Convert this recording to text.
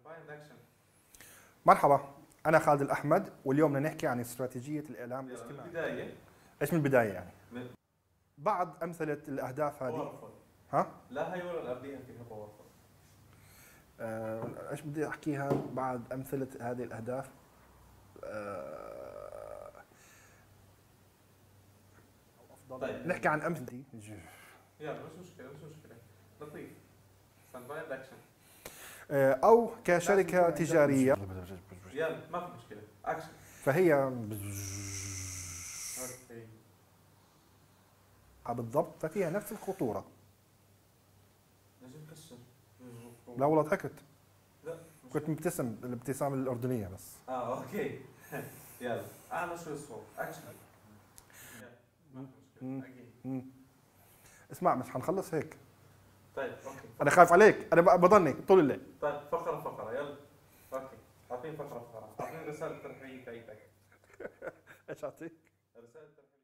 مرحبا، أنا خالد الأحمد، واليوم بدنا نحكي عن استراتيجية الإعلام يلا الاجتماعي. البداية. إيش من البداية يعني؟ من- بعض أمثلة الأهداف هذه. باورفul. ها؟ لا هي ولا اللي قبليها فيها باورفul. إيش بدي أحكيها بعض أمثلة هذه الأهداف؟ طيب نحكي عن أمثلة. يلا مش مشكلة لطيف. ستاند باي اكشن. أو كشركة تجارية. يلا ما في مشكلة اكشن. فهي اوكي بالضبط، ففيها نفس الخطورة. لازم نكسر. لا والله ضحكت، لا كنت مبتسم الابتسامة الأردنية بس. اوكي يلا اعلى شوي الصوت اكشن. يلا ما في مشكلة اكيد. اسمع، مش حنخلص هيك. طيب اوكي. أنا خايف عليك، أنا بضلني طول الليل. طيب فقرة يلا. اوكي اعطيني فقرة اعطيني رسالة ترحيبية بتاعتك. ايش أعطيك؟ رسالة ترحيبية.